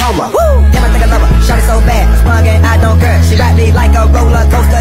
coma. Damn, I think I love her, shot it so bad, sprung and I don't care. She ride me like a roller coaster.